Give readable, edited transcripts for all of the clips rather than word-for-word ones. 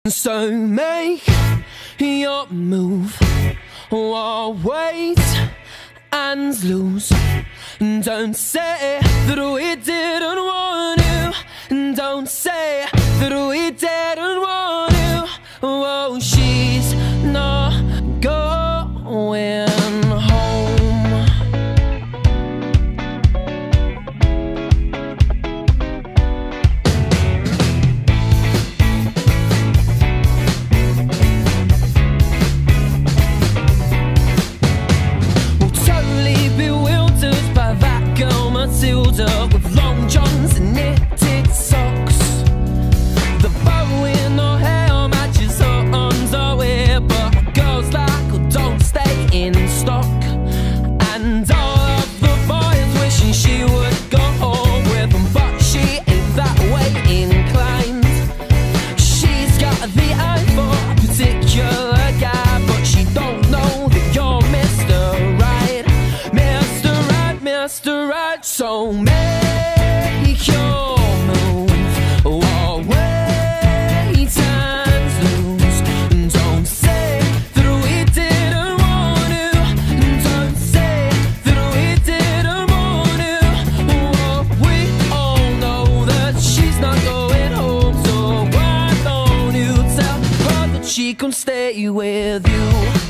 So make your move, or wait and lose. Don't say that we didn't want to. Don't say that we didn't want to. Oh, she's not going home. Matilda with long johns and knitted socks. The bow in her hair matches her underwear, but girls like her don't stay in stock. And all of the boys wishing she would go home with them, but she ain't that way inclined. She's got the eye for a particular guy, but she don't know that you're Mr. Right. Mr. Right, Mr. Right. So make your move, or wait and lose. Don't say that we didn't want to. Don't say that we didn't want to. Oh, we all know that she's not going home. So why don't you tell her that she can stay with you?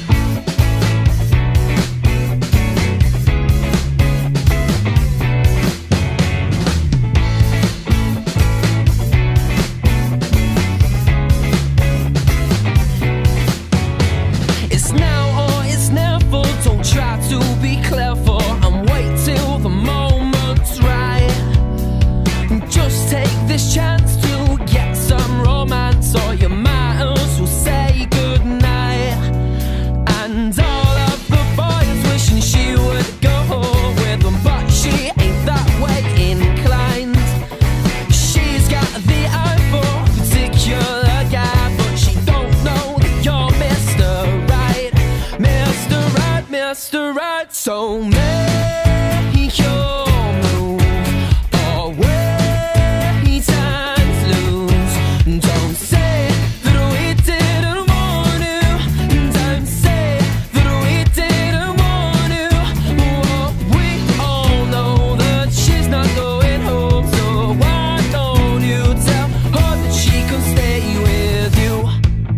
To be clever and wait till the moment's right. Just take this chance to get some romance, or you might as well say goodnight. And all of the boys wishing she would go home with them, but she ain't that way inclined. She's got the eye for a particular guy, but she don't know that you're Mr. Right. Mr. Right, Mr. Right. So make your move, or wait and lose. Don't say that we didn't want to. Don't say that we didn't want to. Oh, we all know that she's not going home. So why don't you tell her that she can stay with you?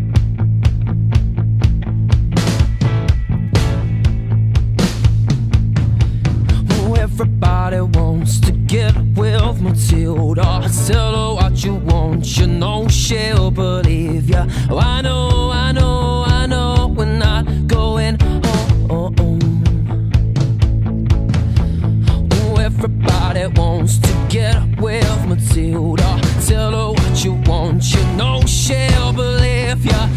Everybody wants to get with Matilda. Tell her what you want, you know she'll believe ya. Oh, I know, I know, I know, we're not going home. Oh, everybody wants to get with Matilda. Tell her what you want, you know she'll believe ya.